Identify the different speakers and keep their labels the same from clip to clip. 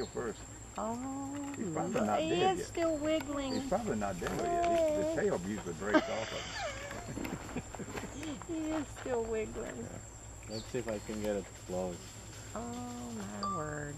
Speaker 1: tail first.
Speaker 2: Oh,
Speaker 1: He's probably not
Speaker 2: he
Speaker 1: dead
Speaker 2: is
Speaker 1: yet.
Speaker 2: still wiggling.
Speaker 1: He's probably not dead yet. The tail usually breaks off of him.
Speaker 2: He is still wiggling.
Speaker 1: Yeah.
Speaker 3: Let's see if I can get it close.
Speaker 2: Oh my word.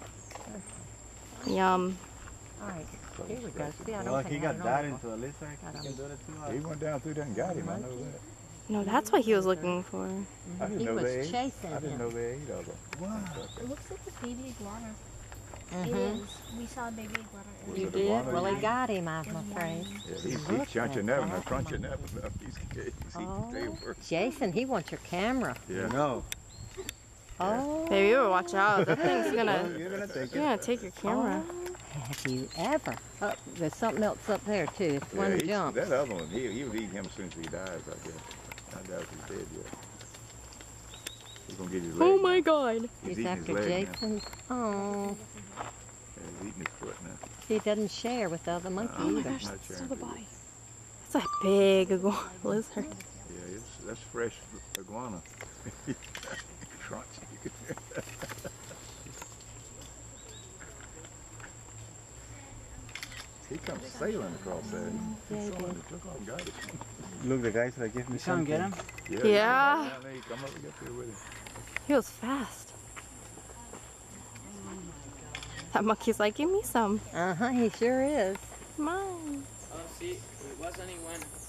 Speaker 4: Yum.
Speaker 2: All right, here we go. See, I don't
Speaker 3: Well,
Speaker 2: think
Speaker 3: he
Speaker 2: I
Speaker 3: got
Speaker 2: had it
Speaker 3: that
Speaker 2: on
Speaker 3: into a lizard. He can do it too.
Speaker 1: He went down through there and got him, I know that.
Speaker 4: No, that's what he was looking for.
Speaker 1: I didn't
Speaker 2: He
Speaker 1: know
Speaker 2: was
Speaker 1: they ate.
Speaker 2: chasing
Speaker 1: I didn't
Speaker 2: him.
Speaker 1: know they ate of them.
Speaker 3: Wow.
Speaker 5: It looks like a baby iguana.
Speaker 2: Mhm.
Speaker 5: It is. We saw a baby iguana
Speaker 1: Was
Speaker 5: earlier.
Speaker 2: You
Speaker 1: it a
Speaker 2: did?
Speaker 1: iguana?
Speaker 2: Well, he got him, I'm afraid.
Speaker 1: Yeah, he's
Speaker 2: Look
Speaker 1: crunching
Speaker 2: at
Speaker 1: up and
Speaker 2: that.
Speaker 1: crunching up. He's eating the tail
Speaker 2: Oh,
Speaker 1: first.
Speaker 2: Jason, he wants your camera.
Speaker 1: Yeah.
Speaker 3: No.
Speaker 2: Oh.
Speaker 4: Baby, you better watch out. That thing's
Speaker 3: Well,
Speaker 4: gonna,
Speaker 3: you're gonna take
Speaker 4: you're
Speaker 3: it.
Speaker 4: gonna take your camera.
Speaker 2: Oh, have you ever? Oh, there's something else up there, too. It's one
Speaker 1: he's-
Speaker 2: jump.
Speaker 1: That other one, he would eat him as soon as he dies, I guess. I doubt if he's dead yet. He's gonna get his leg.
Speaker 4: Oh my
Speaker 1: now.
Speaker 4: god.
Speaker 1: He's
Speaker 2: He's
Speaker 1: eating
Speaker 2: after
Speaker 1: his leg now.
Speaker 2: Jason. Oh,
Speaker 1: Yeah, he's eating his foot now.
Speaker 2: he doesn't share with the other monkey
Speaker 4: Oh my
Speaker 2: either.
Speaker 4: gosh,
Speaker 1: Not
Speaker 4: that's
Speaker 1: sharing
Speaker 4: so the
Speaker 1: with you.
Speaker 4: body. That's a big lizard.
Speaker 1: Yeah, that's fresh iguana. Crunchy. He comes sailing across there. He took off and got it.
Speaker 3: Look, the guys that give me something. Get him?
Speaker 4: Yeah.
Speaker 1: Come up and get there with him.
Speaker 4: He was fast. That monkey's like, give me some.
Speaker 2: Uh-huh, he sure is.
Speaker 4: Mine.
Speaker 6: Oh, see, it was only one.